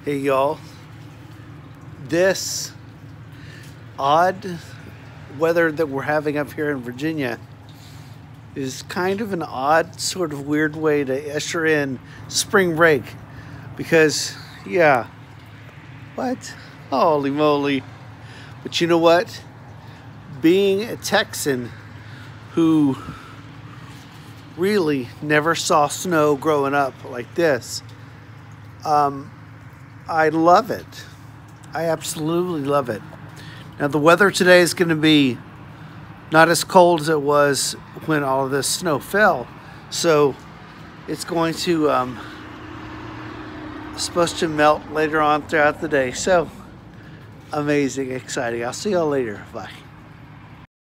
Hey y'all, this odd weather that we're having up here in Virginia is kind of an odd, sort of weird way to usher in spring break because, yeah, what? Holy moly. But you know what? Being a Texan who really never saw snow growing up like this, I love it. I absolutely love it. Now the weather today is going to be not as cold as it was when all of this snow fell. So it's going to, supposed to melt later on throughout the day. So amazing, exciting. I'll see y'all later. Bye.